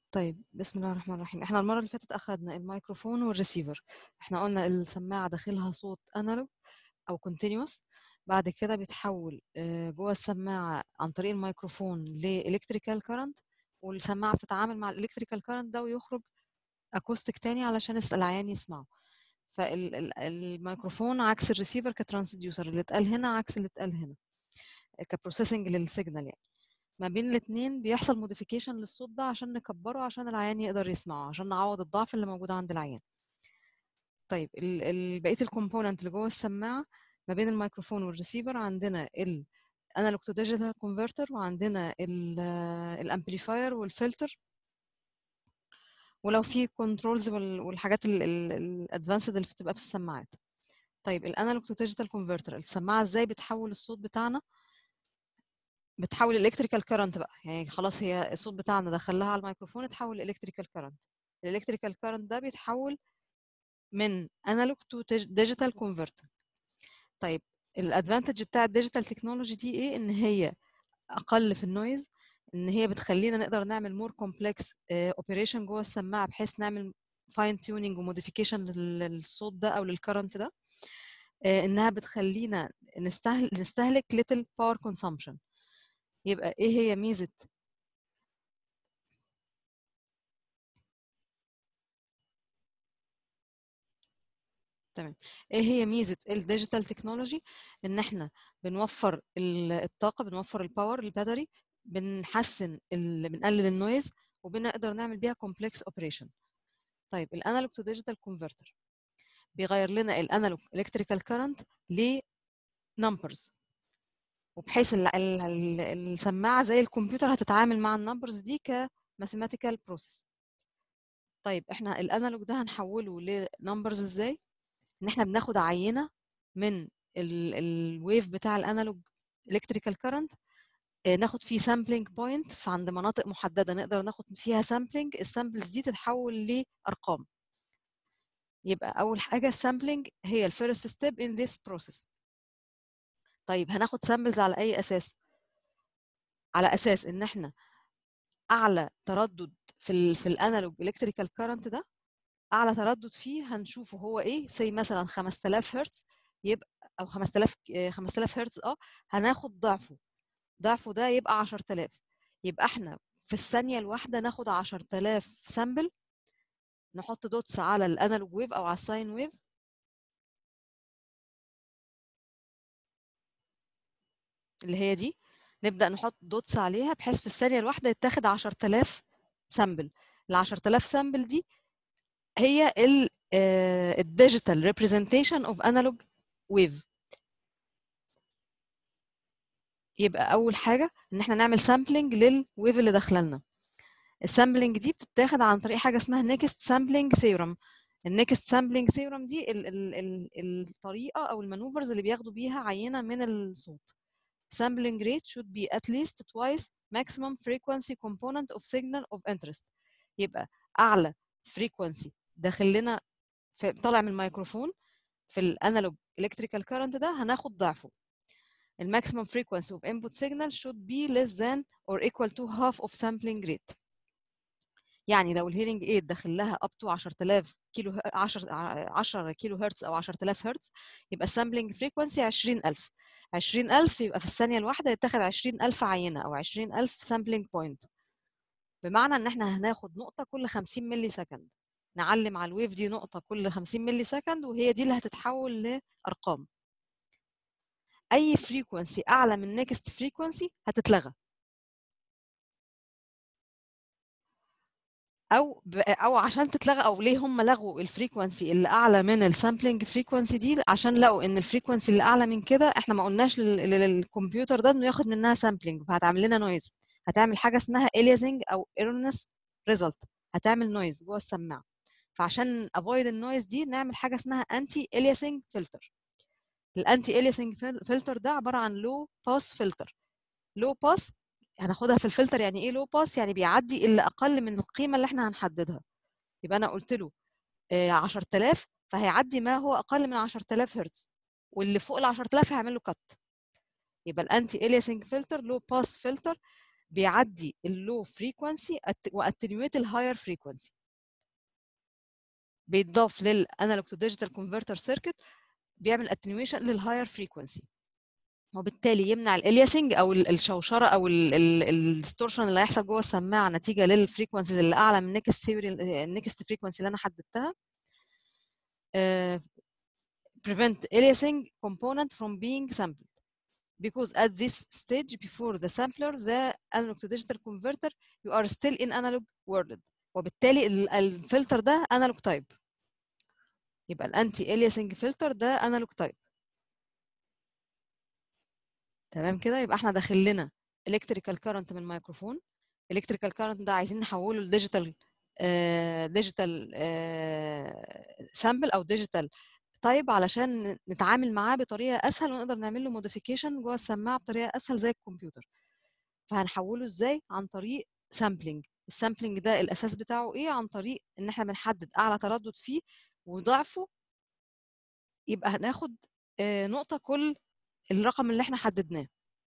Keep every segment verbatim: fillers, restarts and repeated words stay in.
طيب بسم الله الرحمن الرحيم. احنا المرة اللي فاتت اخدنا الميكروفون والريسيفر. احنا قلنا السماعة داخلها صوت انالوج او كونتينيوس، بعد كده بيتحول آه، جوه السماعة عن طريق الميكروفون لإلكتريكال كارنت، والسماعة بتتعامل مع الإلكتريكال كارنت ده ويخرج اكوستيك تاني علشان العيان يسمعه. فالميكروفون عكس الريسيفر كترانسديوسر، اللي اتقال هنا عكس اللي اتقال هنا كبروسيسنج للسيجنال. يعني ما بين الاثنين بيحصل موديفيكيشن للصوت ده عشان نكبره عشان العيان يقدر يسمعه، عشان نعوض الضعف اللي موجود عند العيان. طيب ال ال بقيه الكومبوننت اللي جوه السماعه ما بين الميكروفون والريسيفر، عندنا الانالوج تو ديجيتال كونفرتر، وعندنا الامبليفاير والفلتر، ولو في كنترولز والحاجات الادفانسد اللي بتبقى في السماعات. طيب الانالوج تو ديجيتال كونفرتر، السماعه ازاي بتحول الصوت بتاعنا؟ بتحول الالكتريكال كارنت بقى، يعني خلاص هي الصوت بتاعنا دخلها على الميكروفون اتحول الالكتريكال كارنت. الالكتريكال كارنت ده بيتحول من انالوج تو ديجيتال كونفرتر. طيب الادفانتج بتاع الديجيتال تكنولوجي دي ايه؟ ان هي اقل في النويز، ان هي بتخلينا نقدر نعمل مور كومبلكس اوبريشن جوه السماعه، بحيث نعمل فاين تيونينج وموديفيكيشن للصوت ده او للكرنت ده. آه، انها بتخلينا نستهل نستهلك little power consumption. يبقى ايه هي ميزه تمام ايه هي ميزه الديجيتال تكنولوجي؟ ان احنا بنوفر الطاقه، بنوفر الباور الباتري، بنحسن ال... بنقلل النويز، وبنقدر نعمل بيها كومبلكس اوبريشن. طيب الانالوج تو ديجيتال كونفرتر بيغير لنا الانالوج الكتريكال كارنت لنمبرز، وبحيث ال... ال... ال... السماعه زي الكمبيوتر هتتعامل مع النمبرز دي كماثيماتيكال بروسيس. طيب احنا الانالوج ده هنحوله لنمبرز ازاي؟ ان احنا بناخد عينه من الويف بتاع الانالوج الكتريكال كارنت، ناخد فيه سامبلينج بوينت، فعند مناطق محدده نقدر ناخد فيها سامبلينج، السامبلز دي تتحول لارقام. يبقى اول حاجه السامبلينج هي الفيرست ستيب ان ذيس بروسيس. طيب هناخد سامبلز على اي اساس؟ على اساس ان احنا اعلى تردد في ال في الانالوج الكتريكال كارنت ده، اعلى تردد فيه هنشوفه هو ايه، زي مثلا خمسة آلاف هرتز، يبقى او خمسة آلاف خمسة آلاف هرتز اه هناخد ضعفه ضعفه ده يبقى عشرة آلاف. يبقى احنا في الثانيه الواحده ناخد عشرة آلاف سامبل، نحط دوتس على الانالوج ويف او على الساين ويف، اللي هي دي، نبدا نحط دوتس عليها بحيث في الثانيه الواحده يتاخد عشرة آلاف سامبل. ال عشرة آلاف سامبل دي هي الديجيتال ريبريزنتيشن اوف انالوج ويف. يبقى اول حاجه ان احنا نعمل سامبلنج للويف اللي داخله لنا. السامبلنج دي بتتاخد عن طريق حاجه اسمها نيكست سامبلنج ثيورم. النيكست سامبلنج ثيورم دي ال ال ال الطريقه او المانوفرز اللي بياخدوا بيها عينه من الصوت. sampling rate should be at least twice maximum frequency component of signal of interest. يبقى اعلى frequency داخل لنا في طالع من الميكروفون في الانالوج الكتريكال كارنت ده هناخد ضعفه. الماكسيمم frequency of input signal should be less than or equal to half of sampling rate. يعني لو الهيرنج ايد داخل لها up to عشرة آلاف كيلو عشرة عشرة كيلو هرتز او عشرة آلاف هرتز، يبقى السامبلنج فريكوانسي عشرين ألف. عشرين ألف يبقى في الثانيه الواحده يتاخد عشرين ألف عينه او عشرين ألف سامبلنج بوينت، بمعنى ان احنا هناخد نقطه كل خمسين ملي سكند، نعلم على الويف دي نقطه كل خمسين ملي سكند، وهي دي اللي هتتحول لارقام. اي فريكوانسي اعلى من نيكست فريكوانسي هتتلغى، او او عشان تتلغى، او ليه هم لغوا الفريكوانسي اللي اعلى من السامبلنج فريكوانسي دي؟ عشان لقوا ان الفريكوانسي اللي اعلى من كده احنا ما قلناش للكمبيوتر ده انه ياخد منها سامبلنج، فهتعمل لنا نويز، هتعمل حاجه اسمها الياسنج او ايرونس ريزلت، هتعمل نويز جوه السماعه. فعشان افويد النويز دي نعمل حاجه اسمها انتي الياسنج فلتر. الانتي الياسنج فلتر ده عباره عن لو باس فلتر. لو باس هناخدها في الفلتر، يعني ايه لو باس؟ يعني بيعدي اللي اقل من القيمه اللي احنا هنحددها. يبقى انا قلت له عشرة آلاف، فهيعدي ما هو اقل من عشرة آلاف هرتز، واللي فوق ال عشرة آلاف هيعمل له كات. يبقى الانتي الياسنج فلتر لو باس فلتر بيعدي اللو فريكوانسي واتنيويت الهاير فريكوانسي، بيتضاف للانالوج تو ديجيتال كونفرتر سيركت، بيعمل اتنيويشن للهاير فريكوانسي، وبالتالي يمنع الالياسنج او الشوشره او الديستورشن اللي هيحصل جوه السماعه نتيجه للفريكوانسيز اللي اعلى من النكست النكست فريكوانسي اللي انا حددتها. uh, prevent aliasing component from being sampled because at this stage before the sampler the analog to digital converter you are still in analog world، وبالتالي الفلتر ده analog type، يبقى الانتي aliasing فلتر ده analog type. تمام كده، يبقى احنا داخل لنا electrical current من الميكروفون، electrical current ده عايزين نحوله لديجيتال ديجيتال سامبل او ديجيتال تايب علشان نتعامل معاه بطريقه اسهل ونقدر نعمل له موديفيكيشن جوه السماعه بطريقه اسهل زي الكمبيوتر. فهنحوله ازاي؟ عن طريق سامبلنج. السامبلنج ده الاساس بتاعه ايه؟ عن طريق ان احنا بنحدد اعلى تردد فيه وضعفه، يبقى هناخد نقطه كل الرقم اللي احنا حددناه.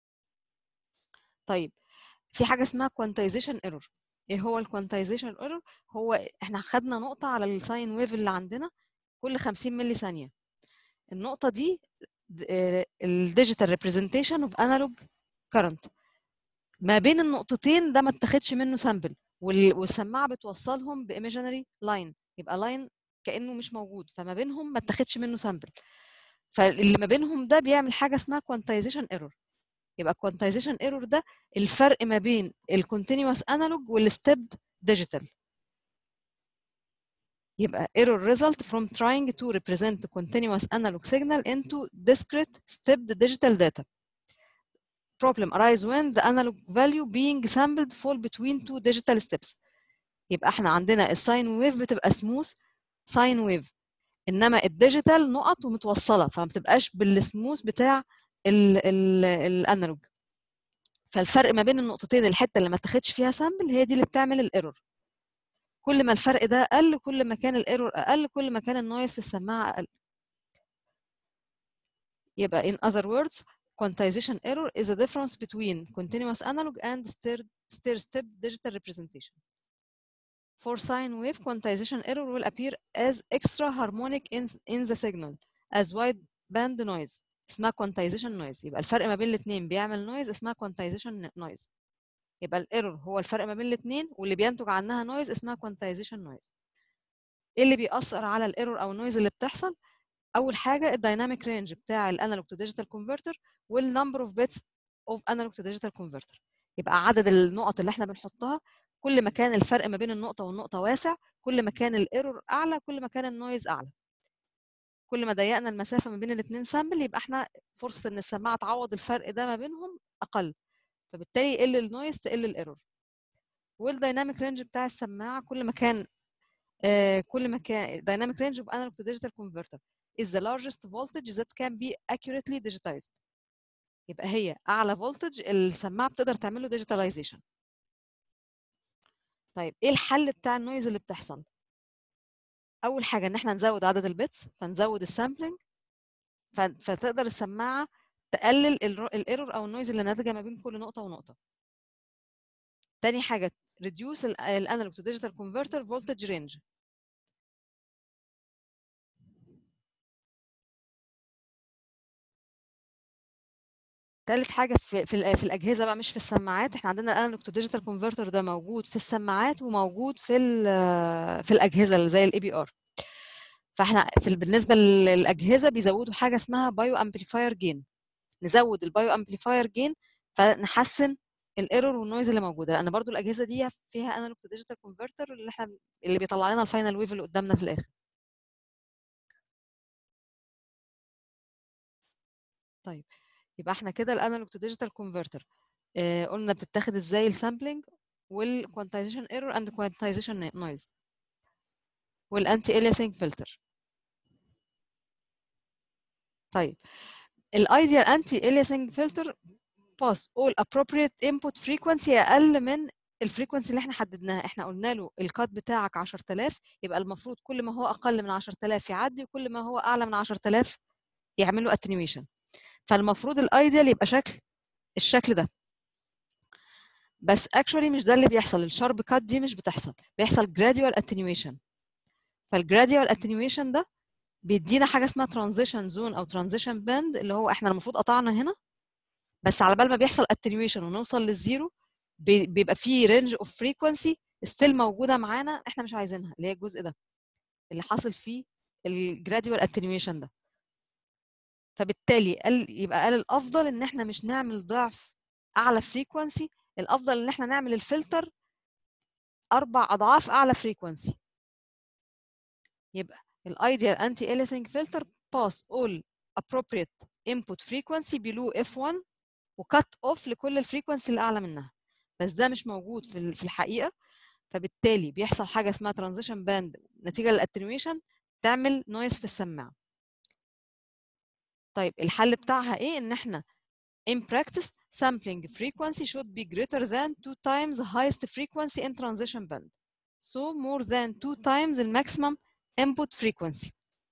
طيب في حاجه اسمها كوانتايزيشن ايرور. ايه هو الكوانتايزيشن ايرور؟ هو احنا خدنا نقطه على الساين ويف اللي عندنا كل خمسين ملي ثانيه، النقطه دي الديجيتال ريبريزنتيشن اوف انالوج كارنت، ما بين النقطتين ده ما اتاخدش منه سامبل، والسماعه بتوصلهم بايميجينري لاين، يبقى لاين كانه مش موجود، فما بينهم ما اتاخدش منه سامبل، فاللي ما بينهم ده بيعمل حاجه اسمها كوانتايزيشن ايرور. يبقى كوانتايزيشن ايرور ده الفرق ما بين الكونتينوس انالوج والستيبد ديجيتال. يبقى error result from trying to represent continuous analog signal into discrete stepped digital data. Problem arise when the analog value being sampled fall between two digital steps. يبقى احنا عندنا الساين ويف بتبقى سموث ساين ويف، انما الديجيتال نقط ومتوصله فما بتبقاش بالسموث بتاع الانالوج. فالفرق ما بين النقطتين، الحته اللي ما اتاخدش فيها سامبل هي دي اللي بتعمل الايرور. كل ما الفرق ده قل كل ما كان الايرور اقل، كل ما كان النويز في السماعه اقل. يبقى in other words quantization error is a difference between continuous analog and stair-step digital representation. For sine wave, quantization error will appear as extra harmonic in, in the signal as wide band noise. اسمها quantization noise. يبقى الفرق ما بين الاثنين بيعمل noise اسمها quantization noise. يبقى الايرور هو الفرق ما بين الاثنين واللي بينتج عنها noise اسمها quantization noise. ايه اللي بيأثر على الايرور او النويز اللي بتحصل؟ اول حاجه الدايناميك رينج بتاع الانالوج تو ديجيتال كونفرتر والنمبر اوف بيتس اوف انالوج تو ديجيتال كونفرتر. يبقى عدد النقط اللي احنا بنحطها، كل ما كان الفرق ما بين النقطه والنقطه واسع كل ما كان الايرور اعلى، كل ما كان النويز اعلى. كل ما ضيقنا المسافه ما بين الاثنين سامبل يبقى احنا فرصه ان السماعه تعوض الفرق ده ما بينهم اقل، فبالتالي يقل النويز تقل الايرور. والدايناميك رينج بتاع السماعه كل ما كان Uh, كل ما كان dynamic range of analog to digital converter is the largest voltage that can be accurately digitized. يبقى هي أعلى voltage السماعة بتقدر تعمل له digitalization. طيب إيه الحل بتاع النويز اللي بتحصل؟ أول حاجة إن إحنا نزود عدد البيتس، فنزود السامبلينج، فتقدر السماعة تقلل الايرور أو النويز اللي ناتجة ما بين كل نقطة ونقطة. تاني حاجة reduce الانالوج to digital converter voltage range. ثالث حاجه في في, في الاجهزه بقى مش في السماعات، احنا عندنا الانالوج تو ديجيتال كونفرتر ده موجود في السماعات وموجود في في الاجهزه اللي زي الاي بي ار. فاحنا في بالنسبه للاجهزه بيزودوا حاجه اسمها بايو امبليفاير جين، نزود البايو امبليفاير جين فنحسن الايرور والنويز اللي موجوده، لان برضو الاجهزه دي فيها انالوج تو ديجيتال كونفرتر اللي احنا اللي بيطلع لنا الفاينل ويف اللي قدامنا في الاخر. طيب يبقى احنا كده الانالوج تو ديجيتال كونفرتر آه قلنا بتتاخد ازاي السامبلينج والكوانتايزيشن ايرور اند كوانتايزيشن نويز والانتي الياسنج فلتر. طيب الايديال انتي الياسنج فلتر باس all appropriate input frequency اقل من الفريكونسي اللي احنا حددناها. احنا قلنا له الكات بتاعك عشرة آلاف، يبقى المفروض كل ما هو اقل من عشرة آلاف يعدي وكل ما هو اعلى من عشرة آلاف يعمل له اتنيويشن. فالمفروض الايديال يبقى شكل الشكل ده. بس actually مش ده اللي بيحصل. الشارب كات دي مش بتحصل، بيحصل gradual attenuation. فالgradual attenuation ده بيدينا حاجه اسمها transition zone او transition band، اللي هو احنا المفروض قطعنا هنا، بس على بال ما بيحصل attenuation ونوصل للزيرو بيبقى فيه range of frequency still موجوده معانا احنا مش عايزينها، اللي هي الجزء ده اللي حاصل فيه الجراديوال اتنيويشن ده. فبالتالي قال يبقى قال الافضل ان احنا مش نعمل ضعف اعلى فريكوانسي، الافضل ان احنا نعمل الفلتر اربع اضعاف اعلى فريكوانسي. يبقى الايديال انتي اليسنج فلتر باس all appropriate input frequency below اف واحد وكات اوف لكل الفريكوانسي اللي اعلى منها، بس ده مش موجود في في الحقيقه. فبالتالي بيحصل حاجه اسمها ترانزيشن باند نتيجه للاتنيويشن تعمل نويز في السماعه. طيب الحل بتاعها ايه؟ ان احنا in practice sampling frequency should be greater than two times the highest frequency in transition band, so more than two times the maximum input frequency.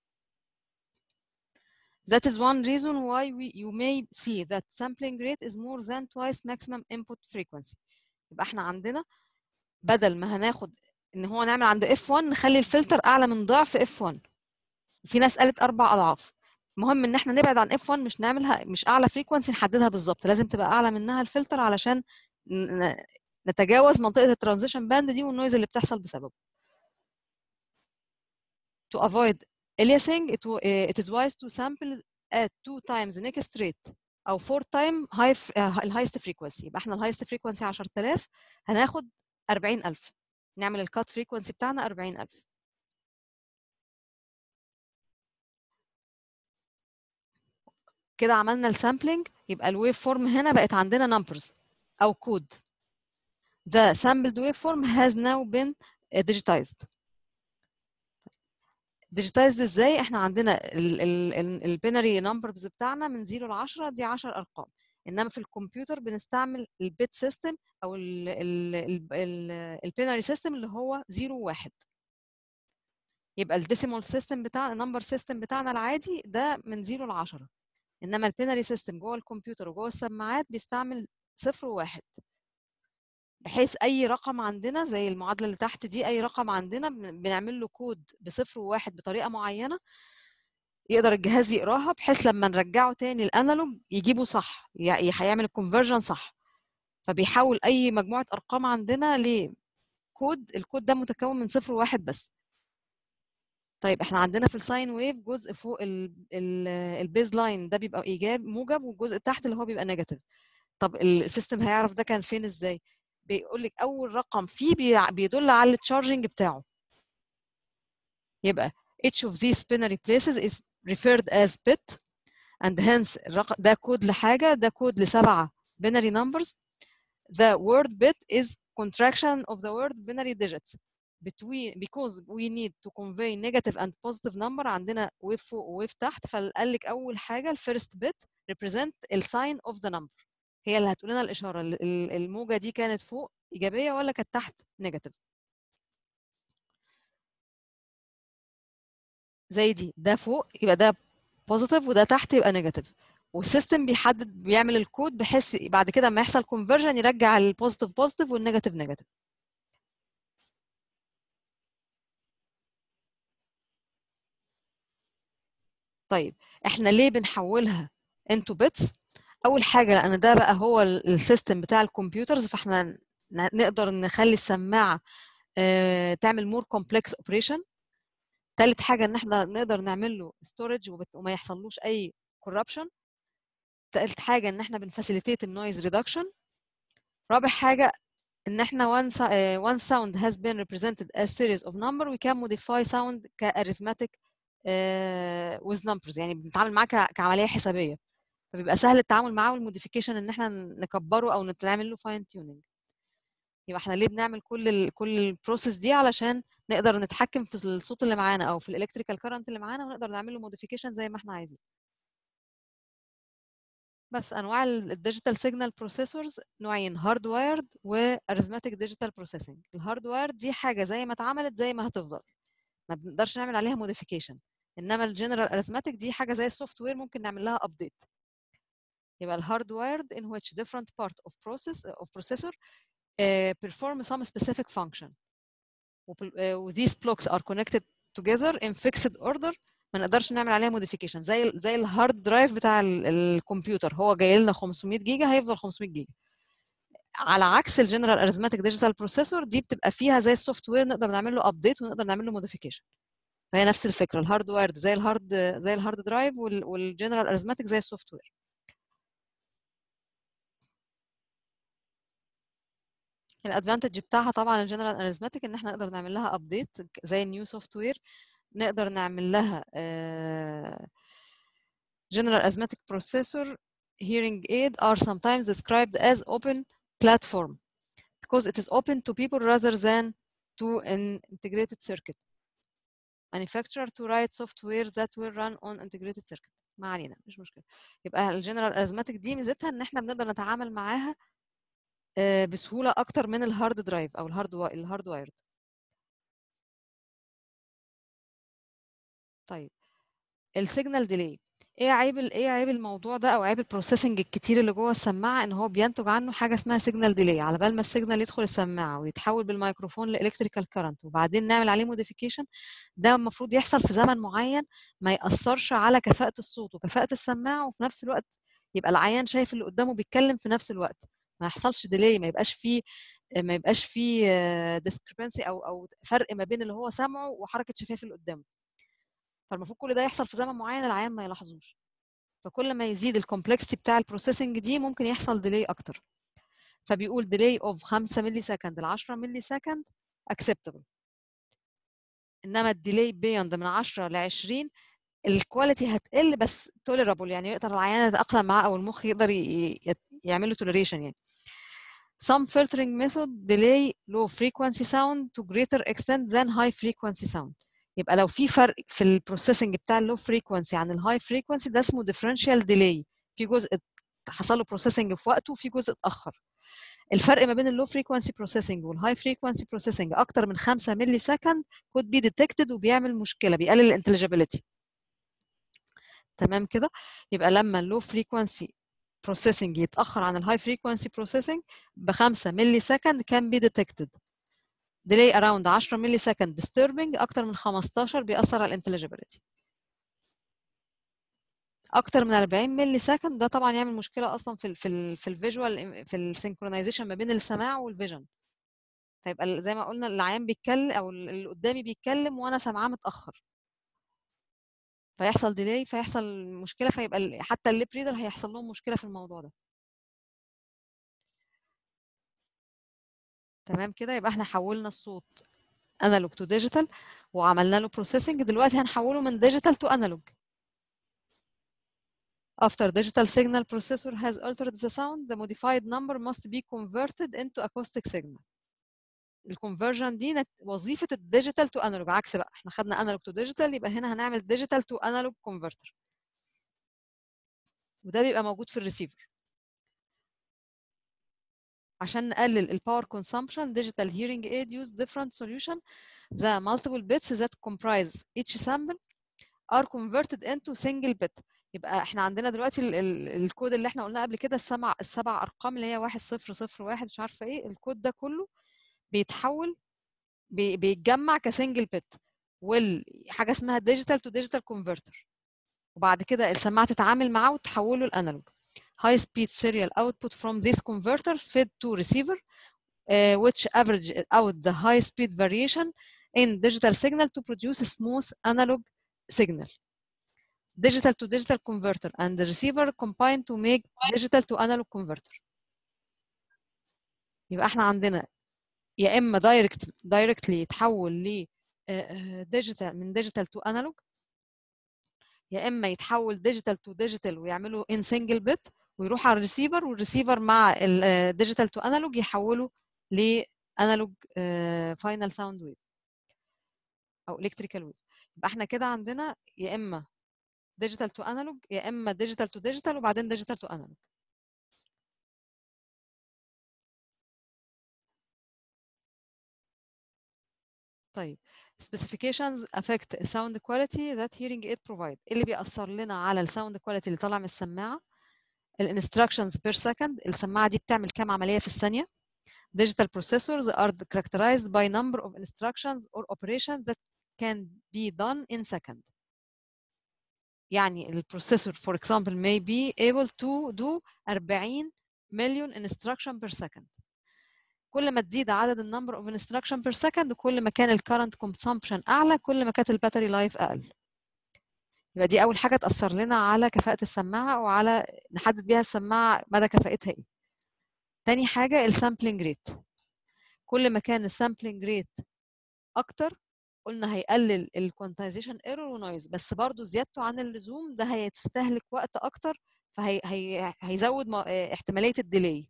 That is one reason why we, you may see that sampling rate is more than twice maximum input frequency. يبقى احنا عندنا بدل ما هناخد ان هو نعمل عند اف واحد نخلي الفلتر اعلى من ضعف اف واحد. في ناس قالت اربع اضعاف. المهم ان احنا نبعد عن اف واحد، مش نعملها مش اعلى فريكوانسي نحددها بالظبط، لازم تبقى اعلى منها الفلتر علشان نتجاوز منطقه الترانزيشن باند دي والنويز اللي بتحصل بسببه. To avoid aliasing it, it is wise to sample at two times the next rate او four time high الهايست فريكوانسي. يبقى احنا الهايست فريكوانسي عشرة آلاف، هناخد أربعين ألف، نعمل الكات فريكوانسي بتاعنا أربعين ألف. كده عملنا السامبلينج، يبقى الويف فورم هنا بقت عندنا نمبرز او كود. The sampled waveform has now been digitized. digitized ازاي؟ احنا عندنا البيناري نمبرز بتاعنا من صفر ل عشرة، دي عشرة ارقام، انما في الكمبيوتر بنستعمل البيت سيستم او البيناري سيستم اللي هو صفر واحد. يبقى الديسيمال سيستم بتاعنا النمبر سيستم بتاعنا العادي ده من صفر ل عشرة، انما البيناري سيستم جوه الكمبيوتر وجوه السماعات بيستعمل صفر وواحد، بحيث اي رقم عندنا زي المعادله اللي تحت دي، اي رقم عندنا بنعمل له كود بصفر وواحد بطريقه معينه يقدر الجهاز يقراها، بحيث لما نرجعه تاني الانالوج يجيبه صح، هيعمل الكونفرجن صح. فبيحول اي مجموعه ارقام عندنا لكود، الكود ده متكون من صفر وواحد بس. طيب احنا عندنا في الساين ويف جزء فوق البيز لاين ده بيبقى ايجاب موجب، والجزء تحت اللي هو بيبقى نيجاتيف. طب السيستم هيعرف ده كان فين ازاي؟ بيقول لك اول رقم فيه بيدل على التشارجنج بتاعه. يبقى each of these binary places is referred as bit and hence الرقم ده كود لحاجه، ده كود لسبعه binary numbers. The word bit is contraction of the word binary digits between because we need to convey negative and positive number. عندنا wave فوق وwave تحت، فقال لك اول حاجه الفيرست bit represent الساين of the number، هي اللي هتقول لنا الاشاره الموجه دي كانت فوق ايجابيه ولا كانت تحت نيجاتيف. زي دي، ده فوق يبقى ده بوزيتيف وده تحت يبقى نيجاتيف، والسيستم بيحدد بيعمل الكود بحيث بعد كده لما يحصل كونفرجن يرجع البوزيتيف بوزيتيف والنيجاتيف نيجاتيف. طيب احنا ليه بنحولها انتو بيتس؟ اول حاجه لان ده بقى هو السيستم بتاع الكمبيوترز، فاحنا نقدر نخلي السماعه تعمل مور كومبلكس اوبريشن. ثالث حاجه ان احنا نقدر نعمل له ستورج وما يحصلوش اي كوربشن. ثالث حاجه ان احنا بنفاسيليتيت النويز ريدكشن. رابع حاجه ان احنا one, uh, one sound has been represented as series of number we can modify sound كarithmetic uh, with numbers، يعني بنتعامل معاه كعمليه حسابيه، فبيبقى سهل التعامل معاه والموديفيكيشن ان احنا نكبره او نعمل له فاين تيوننج. يبقى احنا ليه بنعمل كل ال كل البروسيس دي؟ علشان نقدر نتحكم في الصوت اللي معانا او في الالكتريكال كارنت اللي معانا، ونقدر نعمل له موديفيكيشن زي ما احنا عايزين. بس انواع الديجيتال سيجنال بروسيسورز نوعين، هارد وايرد واريثماتيك ديجيتال بروسيسنج. الهارد وايرد دي حاجه زي ما اتعملت زي ما هتفضل، ما بنقدرش نعمل عليها موديفيكيشن، انما الجنرال اريثماتيك دي حاجه زي السوفت وير ممكن نعمل لها ابديت. يبقى الهارد وايرد in which different part of process of processor uh, perform some specific function و these blocks are connected together in fixed order ما نقدرش نعمل عليها modification زي زي الهارد درايف بتاع الكمبيوتر هو جاي لنا خمسمية جيجا هيفضل خمسمية جيجا على عكس الجنرال اريثماتيك ديجيتال بروسيسور دي بتبقى فيها زي السوفت وير نقدر نعمل له ابديت ونقدر نعمل له موديفيكيشن فهي نفس الفكره الهارد وير زي الهارد زي الهارد درايف والجنرال اريثماتيك زي السوفت وير الادفانتج بتاعها طبعا الجنرال اريثماتيك ان احنا نقدر نعمل لها ابديت زي النيو سوفت وير نقدر نعمل لها general arithmetic processor hearing aid are sometimes described as open platform because it is open to people rather than to an integrated circuit manufacturer to write software that will run on integrated circuit ما علينا مش مشكله يبقى الجنرال اريثماتيك دي ميزتها ان احنا بنقدر نتعامل معاها بسهوله اكتر من الهارد درايف او الهارد الهارد وايرد طيب السيجنال ديلي ايه عيب ايه عيب الموضوع ده او عيب البروسيسنج الكتير اللي جوه السماعه ان هو بينتج عنه حاجه اسمها سيجنال ديلي على بال ما السيجنال يدخل السماعه ويتحول بالميكروفون لالكتريكال كارنت وبعدين نعمل عليه موديفيكيشن ده المفروض يحصل في زمن معين ما ياثرش على كفاءه الصوت وكفاءه السماعه وفي نفس الوقت يبقى العيان شايف اللي قدامه بيتكلم في نفس الوقت ما يحصلش ديلي ما يبقاش فيه ما يبقاش فيه ديسكريبنسي او او فرق ما بين اللي هو سامعه وحركه شفايف اللي قدامه فالمفروض كل ده يحصل في زمن معين العيان ما يلاحظوش فكل ما يزيد الكومبلكسيتي بتاع البروسيسنج دي ممكن يحصل ديلي اكتر فبيقول ديلي اوف خمسة ملي سكند ل عشرة ملي سكند acceptable انما الديلي بيوند من عشرة ل عشرين الكواليتي هتقل بس tolerable يعني يقدر العيان يتاقلم معاه او المخ يقدر يعمل له toleration يعني some filtering method delay low frequency sound to greater extent than high frequency sound يبقى لو في فرق في البروسيسنج بتاع اللو فريكوانسي عن الهاي فريكوانسي ده اسمه differential delay في جزء حصل له بروسيسنج في وقته وفي جزء اتاخر الفرق ما بين اللو فريكوانسي بروسيسنج والهاي فريكوانسي بروسيسنج اكتر من خمسة ملي سكند could be detected وبيعمل مشكله بيقلل الانتليجيبيليتي تمام كده يبقى لما اللو فريكوانسي بروسيسنج يتاخر عن الهاي فريكوانسي بروسيسنج ب خمسة ملي سكند can be detected delay around عشرة ملي سكند disturbing اكتر من خمستاشر بيأثر على الانتليجيبيليتي اكتر من أربعين ملي سكند ده طبعا يعمل مشكله اصلا في ال في ال في الفيجوال في السينكرونايزيشن ما بين السماع والفيجن فيبقى زي ما قلنا العيان بيتكلم او اللي قدامي بيتكلم وانا سامعاه متاخر فيحصل ديلي فيحصل مشكله فيبقى حتى الليب ريدر هيحصل لهم مشكله في الموضوع ده تمام كده يبقى احنا حولنا الصوت انالوج تو ديجيتال وعملنا له بروسيسنج دلوقتي هنحوله من ديجيتال تو انالوج After digital signal processor has altered the sound, the modified number must be converted into acoustic signal. الكونفرجن دي وظيفه الديجيتال تو انالوج عكس بقى احنا خدنا انالوج تو ديجيتال يبقى هنا هنعمل ديجيتال تو انالوج كونفرتر وده بيبقى موجود في الريسيفر عشان نقلل الباور كونسامبشن digital hearing aid use different solution the multiple bits that comprise each sample are converted into single bit يبقى احنا عندنا دلوقتي ال ال الكود اللي احنا قلناه قبل كده السبع السبع ارقام اللي هي واحد صفر صفر واحد مش عارفه ايه الكود ده كله بيتحول بي بيتجمع كسنجل بت والحاجه اسمها ديجيتال تو ديجيتال كونفرتر وبعد كده السماعه تتعامل معاه وتحوله لانالوج high speed serial output from this converter fed to receiver uh, which average out the high speed variation in digital signal to produce a smooth analog signal digital to digital converter and the receiver combine to make digital to analog converter يبقى احنا عندنا يا اما دايركت دايركتلي يتحول ل ديجيتال من ديجيتال تو انالوج يا اما يتحول ديجيتال تو ديجيتال ويعملوا ان سنجل بت ويروح على الريسيفر والريسيفر مع الديجيتال تو انالوج يحوله لانالوج فاينل ساوند ويف او الكتريكال ويف يبقى احنا كده عندنا يا اما ديجيتال تو انالوج يا اما ديجيتال تو ديجيتال وبعدين ديجيتال تو انالوج طيب specifications affect sound quality that hearing aid provide اللي بيأثر لنا على الساوند كواليتي اللي طالع من السماعه الانستراكشنز بير سكند السماعه دي بتعمل كام عمليه في الثانيه digital processors are characterized by number of instructions or operations that can be done in second. يعني البروسيسور for example may be able to do أربعين مليون instruction per second. كل ما تزيد عدد النمبر of instruction per second كل ما كان الكرنت consumption أعلى، كل ما كانت الباتري لايف أقل. يبقى دي أول حاجة تأثر لنا على كفاءة السماعة وعلى نحدد بيها السماعة مدى كفاءتها إيه. تاني حاجة السامبلينج ريت. كل ما كان السامبلينج ريت أكتر قلنا هيقلل الكوانتايزيشن ايرور ونويز، بس برضو زيادته عن اللزوم ده هيستهلك وقت أكتر، فهي هي هيزود احتمالية الديلي.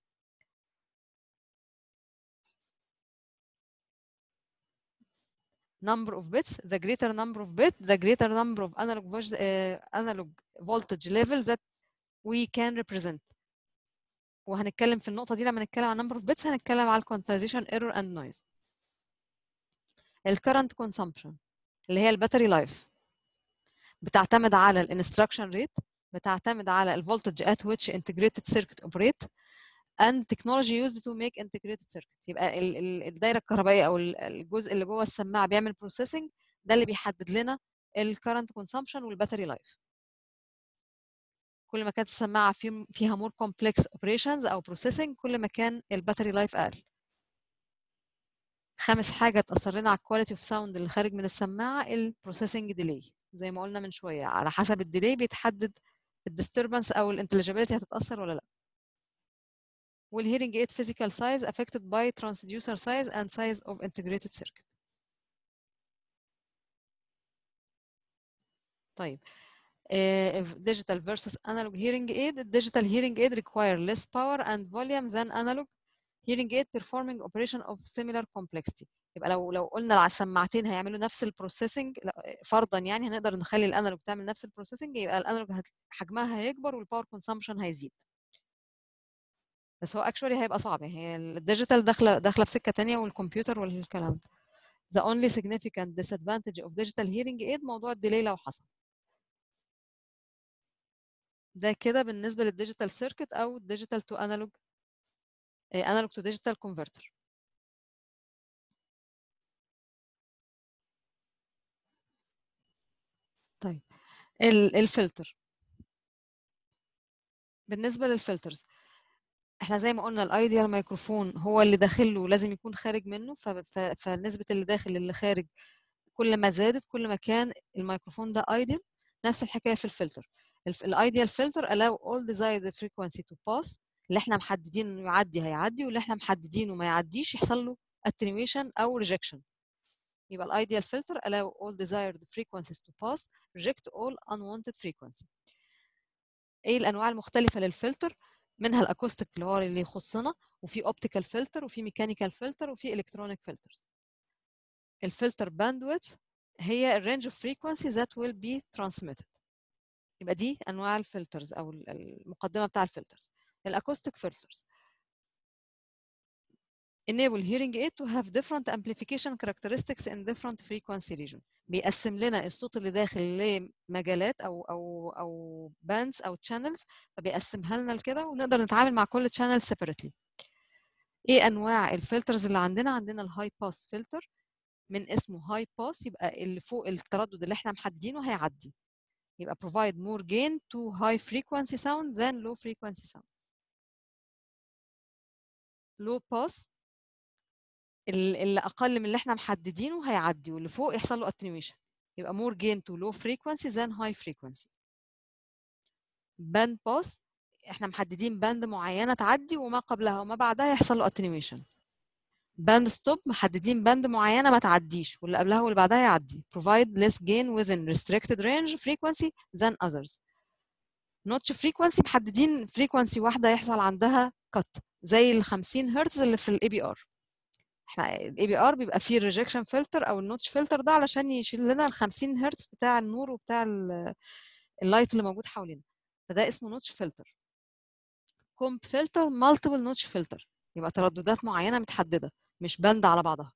number of bits, the greater number of bits, the greater number of analog, uh, analog voltage level that we can represent. وهنتكلم في النقطة دي لما نتكلم عن number of bits، هنتكلم على quantization error and noise. ال current consumption اللي هي الباتري لايف بتعتمد على ال instruction rate، بتعتمد على ال voltage at which integrated circuit operate and technology used to make integrated circuit. يبقى ال ال الدايرة الكهربائية أو الجزء اللي جوه السماعة بيعمل processing، ده اللي بيحدد لنا ال current consumption والباتري لايف. كل ما كانت السماعة فيها more complex operations أو processing كل ما كان الباتري لايف أقل. خامس حاجة تأثر لنا على الكواليتي اوف ساوند اللي خارج من السماعة البروسيسنج ديلي. زي ما قلنا من شوية على حسب الديلي بيتحدد الديستربنس أو الانتليجابيلتي هتتأثر ولا لأ. والهيرنج ايد physical size affected by transducer size and size of integrated circuit. طيب uh, digital versus analog hearing aid. digital hearing aid require less power and volume than analog hearing aid performing operation of similar complexity. يبقى لو لو قلنا على السماعتين هيعملوا نفس البروسيسنج فرضا، يعني هنقدر نخلي الانالوج تعمل نفس البروسيسنج، يبقى الانالوج حجمها هيكبر والباور كونسامبشن هيزيد. بس هو اكشولي هيبقى صعب، يعني هي الديجيتال داخله داخله في سكه ثانيه والكمبيوتر والكلام ده. The only significant disadvantage of digital hearing aid موضوع الديلي لو حصل. ده كده بالنسبه للديجيتال سيركت او digital to analog analog to digital converter. طيب الفلتر. بالنسبه للفلترز احنا زي ما قلنا الايديال مايكروفون هو اللي داخله لازم يكون خارج منه، فنسبه اللي داخل اللي خارج كل ما زادت كل ما كان الميكروفون ده ايديال. نفس الحكايه في الفلتر. الايديال فلتر allow all desired frequency to pass، اللي احنا محددين انه يعدي هيعدي، واللي احنا محددينه ما يعديش يحصل له attenuation او rejection. يبقى الايديال فلتر allow all desired frequencies to pass reject all unwanted frequency. ايه الانواع المختلفه للفلتر؟ منها الاكوستيك اللي هو اللي يخصنا، وفي اوبتيكال فلتر، وفي ميكانيكال فلتر، وفي الكترونيك فلترز. الفلتر باندويث هي الرينج اوف فريكوانسي ذات ويل بي ترانسميتد. يبقى دي انواع الفلترز او المقدمه بتاع الفلترز. الاكوستيك فلترز enable hearing aid to have different amplification characteristics in different frequency region. بيقسم لنا الصوت اللي داخل لمجالات او او او bands او channels، فبيقسمها لنا كده ونقدر نتعامل مع كل channel separately. ايه انواع الفلترز اللي عندنا؟ عندنا الهاي باس فلتر، من اسمه هاي باس يبقى اللي فوق التردد اللي احنا محددينه هيعدي، يبقى provide more gain to high frequency sound than low frequency sound. low pass اللي اقل من اللي احنا محددينه هيعدي، واللي فوق يحصل له attenuation، يبقى more gain to low frequency than high frequency. band pass احنا محددين باند معينه تعدي وما قبلها وما بعدها يحصل له attenuation. band stop محددين باند معينه ما تعديش واللي قبلها واللي بعدها يعدي، provide less gain within restricted range frequency than others. notch frequency محددين frequency واحده يحصل عندها cut زي ال خمسين هرتز اللي في الاي بي ار. احنا الاي بي ار بيبقى فيه الريجكشن فلتر او النوتش فلتر ده علشان يشيل لنا ال خمسين هرتز بتاع النور وبتاع اللايت اللي موجود حوالينا، فده اسمه نوتش فلتر. كومب فلتر مالتيبل نوتش فلتر، يبقى ترددات معينه متحدده مش بند على بعضها.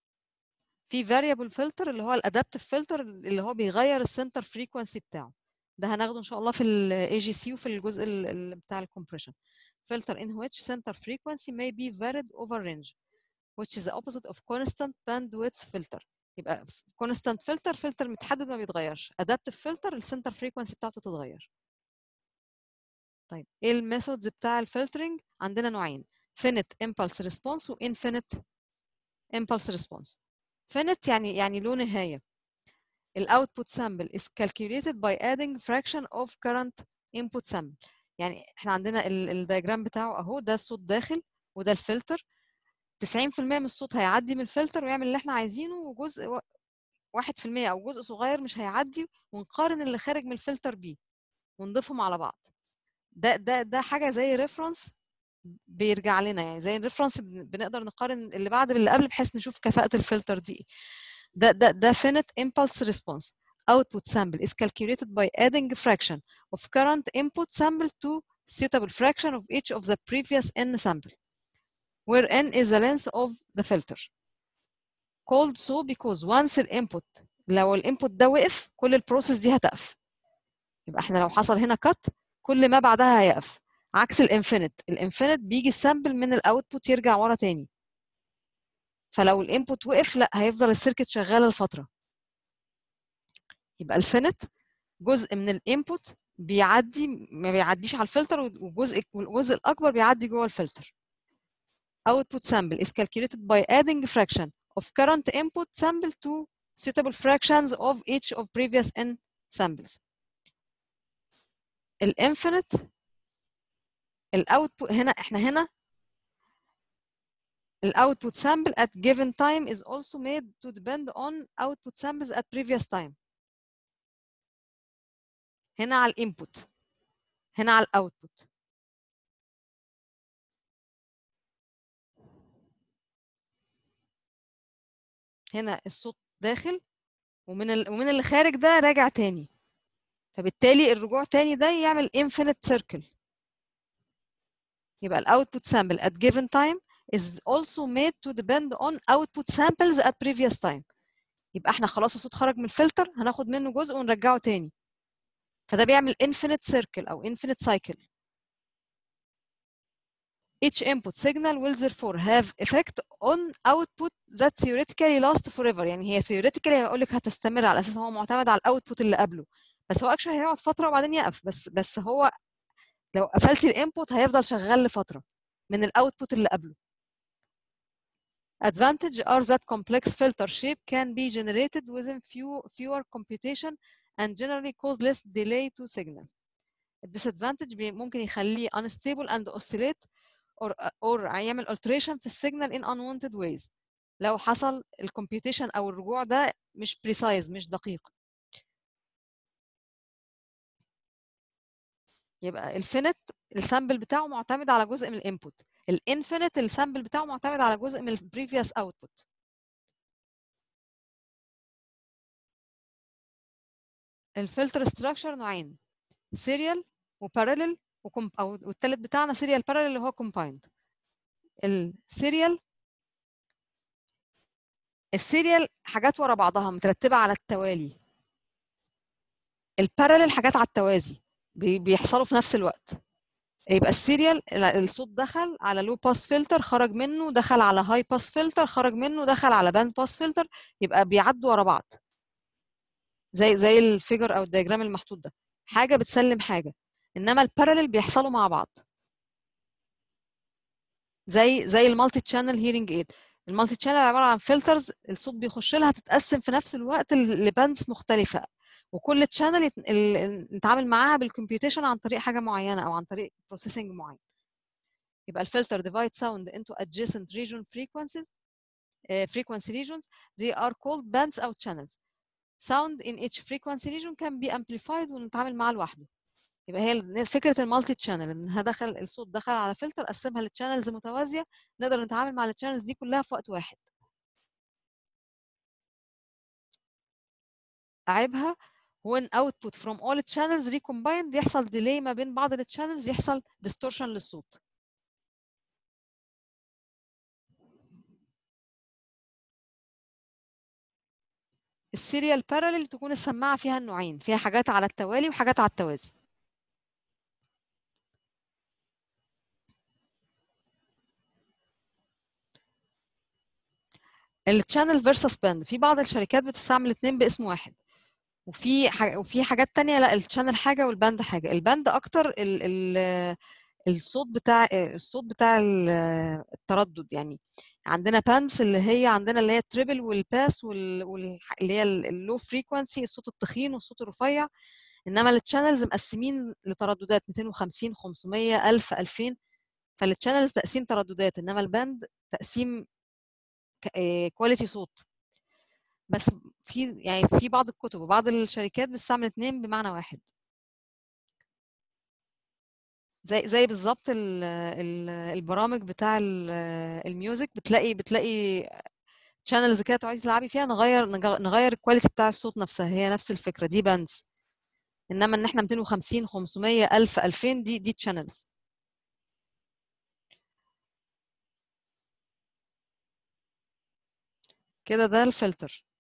في فاريبل فلتر اللي هو الادابتيف فلتر اللي هو بيغير السنتر فريكوانسي بتاعه، ده هناخده ان شاء الله في الاي جي سي وفي الجزء ال بتاع الكompression. filter in which center frequency may be varied over range which is the opposite of constant bandwidth filter. يبقى constant filter filter متحدد ما بيتغيرش. adaptive filter السنتر frequency بتاعته تتغير. طيب ايه الميثودز بتاع الفلترنج؟ عندنا نوعين، finite impulse response و infinite impulse response. finite يعني يعني له نهايه. الاوتبوت سامبل is calculated by adding fraction of current input sample. يعني احنا عندنا الدياجرام بتاعه اهو، ده الصوت داخل وده الفلتر. تسعين في المية من الصوت هيعدي من الفلتر ويعمل اللي احنا عايزينه، وجزء واحد في المية او جزء صغير مش هيعدي، ونقارن اللي خارج من الفلتر بيه ونضيفهم على بعض. ده ده ده حاجه زي ريفرنس بيرجع لنا، يعني زي الريفرنس بنقدر نقارن اللي بعد باللي قبل بحيث نشوف كفاءه الفلتر دي. ده ده ده finite impulse response. Output sample is calculated by adding a fraction of current input sample to suitable fraction of each of the previous n sample, where n is the length of the filter. Called so because once الانبوت، لو الانبوت ده وقف كل البروسيس دي هتقف. يبقى احنا لو حصل هنا كات كل ما بعدها هيقف، عكس الانفينيت. الانفينيت بيجي السامبل من الاوتبوت يرجع ورا تاني، فلو الانبوت وقف لا هيفضل السيركت شغاله لفتره. يبقى الفينيت جزء من الانبوت بيعدي، ما بيعديش على الفلتر، وجزء والجزء الاكبر بيعدي جوه الفلتر. Output sample is calculated by adding a fraction of current input sample to suitable fractions of each of previous n samples. الانفينيت الاوتبوت هنا، احنا هنا الاوتبوت sample at given time is also made to depend on output samples at previous time. هنا على الانبوت، هنا على الاوتبوت. هنا الصوت داخل ومن ال... ومن اللي خارج ده راجع تاني، فبالتالي الرجوع تاني ده يعمل infinite circle. يبقى الاوتبوت sample at given time is also made to depend on output samples at previous time. يبقى احنا خلاص الصوت خرج من الفلتر، هناخد منه جزء ونرجعه تاني، فده بيعمل infinite circle او infinite cycle. Each input signal will therefore have effect on output that theoretically last forever. يعني هي theoretically هيقول لك هتستمر على اساس هو معتمد على الاوتبوت اللي قبله، بس هو actually هيقعد فتره وبعدين يقف. بس بس هو لو قفلتي الانبوت هيفضل شغال لفتره من الاوتبوت اللي قبله. Advantage are that complex filter shape can be generated within few fewer computation and generally cause less delay to signal. Disadvantage ممكن يخليه unstable and oscillate or or يعمل alteration في السيجنال in unwanted ways لو حصل الكمبيوتيشن او الرجوع ده مش precise، مش دقيق. يبقى الفينيت السامبل بتاعه معتمد على جزء من الانبوت، الانفينيت السامبل بتاعه معتمد على جزء من البريفيوس اوتبوت. الفلتر ستراكشر نوعين، سيريال وباراليل وكم او والثالث بتاعنا سيريال باراليل اللي هو كومبايند. السيريال السيريال حاجات ورا بعضها مترتبه على التوالي، الباراليل حاجات على التوازي بيحصلوا في نفس الوقت. يبقى السيريال الصوت دخل على لو باس فلتر خرج منه، دخل على هاي باس فلتر خرج منه، دخل على باند باس فلتر، يبقى بيعدوا ورا بعض زي زي الفيجر او الدياجرام المحطوط ده، حاجه بتسلم حاجه. انما الباراليل بيحصلوا مع بعض زي زي المالتي تشانل هيرنج ايد. المالتي تشانل عباره عن فلترز الصوت بيخش لها تتقسم في نفس الوقت لباندز مختلفه، وكل تشانل نتعامل معاها بالكمبيوتيشن عن طريق حاجه معينه او عن طريق بروسيسنج معين. يبقى الفلتر divide sound into adjacent region frequencies uh, frequency regions. They are called bands او channels. Sound in each frequency region can be amplified ونتعامل معاه لوحده. يبقى هي فكره المالتي تشانل، انها دخل الصوت دخل على فلتر قسمها لتشانلز متوازيه، نقدر نتعامل مع التشانلز دي كلها في وقت واحد. عيبها when output from all channels recombined يحصل ديلي ما بين بعض التشانلز، يحصل distortion للصوت. السيريال باراليل تكون السماعه فيها النوعين، فيها حاجات على التوالي وحاجات على التوازي. التشانل فيرسس باند، في بعض الشركات بتستعمل الاثنين باسم واحد، وفي ح... وفي حاجات تانية لا، الشانل حاجه والباند حاجه. الباند اكتر ال... ال... الصوت بتاع الصوت بتاع ال- التردد يعني. عندنا بانس اللي هي عندنا اللي هي التريبل والباس وال... وال... اللي هي اللو فريكوانسي، الصوت التخين والصوت الرفيع. انما التشانلز مقسمين لترددات مئتين وخمسين خمسمية ألف ألفين، فالتشانلز تقسيم ترددات، انما الباند تقسيم كواليتي صوت بس. في يعني في بعض الكتب وبعض الشركات بتستعمل اتنين بمعنى واحد. زي زي بالظبط ال- ال- البرامج بتاع ال- الميوزك، بتلاقي بتلاقي شانلز كده تعالي تلعبي فيها، نغير نغ- نغير الكواليتي بتاع الصوت نفسها، هي نفس الفكره دي باندز. انما ان احنا مئتين وخمسين خمسمية ألف ألفين دي دي تشانلز. كده ده الفلتر.